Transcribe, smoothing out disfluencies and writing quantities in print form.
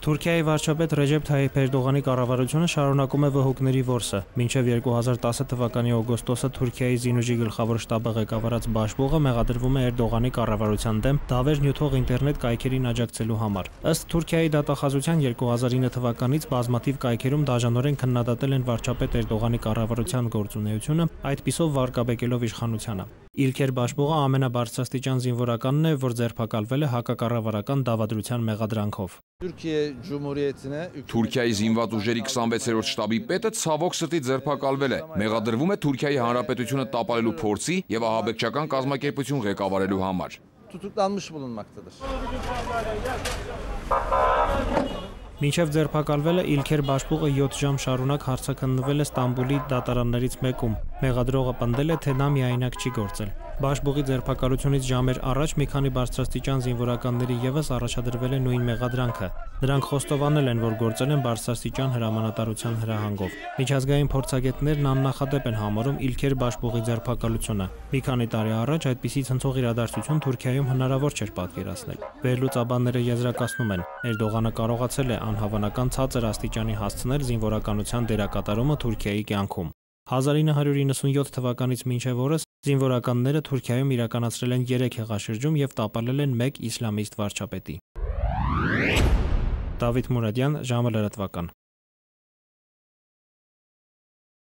Թուրքիայի վարչապետ Ռեջեփ Թայիփ Էրդողանի կառավարությունը շարունակում է վհուկների որսը։ Մինչև 2010 թվականի օգոստոսը Թուրքիայի զինուժի գլխավոր շտաբը ղեկավարած Բաշբուղը մեղադրվում է Էրդողանի կառավարության դեմ դավեր նյութող ինտերնետ կայքերին աջակցելու համար։ Ըստ Թուրքիայի դատախազության 2009 թվականից բազմաթիվ կայքերում դաժանորեն քննադատել են վարչապետ Էրդողանի կառավարության գործունեությունը, այդպիսով վարկաբեկելով իշխանությանը։ Իլքեր Բաշբուղը ամենաբարձրաստիճան զինվորականն է, որ ձերբակալվել է հակակառավարական դավադրության մեղադրանքով։ Թուրքիայի զինված ուժերի 26-րդ շտաբի պետը ցավոք սրտի ձերբակալվել է։ Մեղադրվում է Թուրքիայի Հանրապետությունը տապալելու փորձի եւ ահաբեկչական կազմակերպություն ղեկավարելու համար։ Մինչև ձերբակալվելը Իլքեր Բաշբուղը 7 ժամ շարունակ հարցաքննվել է Ստամբուլի դատարաններից մեկում։ Մեղադրողը պնդել է, թե նա միայնակ չի գործել։ Բաշբուղի ձերբակալությունից ժամեր առաջ մի քանի բարձրաստիճան զինվորականների ևս առաջադրվել է նույն մեղադրանքը։ Նրանք խոստովանել են, որ գործել են բարձրաստիճան հրամանատարության հրահանգով։ Միջազգային փորձագետներն աննախադեպ են համարում Իլքեր Բաշբուղի ձերբակալությունը։ Մի քանի տարի առաջ այդպիսի ցնցող իրադարձություն Թուրքիայում հնարավոր չէր պատկերացնել։ Վերլուծաբանները եզրակացնում են, Էրդողանը կարողացել է անհավանական ցածր աստիճանի հասցնել զինվորականության դերակատարումը Թուրքիայի կյանքում։ 1997 թվականից մինչև օրս զինվորականները Թուրքիայում իրականացրել են 3 հեղաշրջում և տապալել են 1 իսլամիստ վարչապետի։ Դավիթ Մուրադյան, ժամը լրատվական։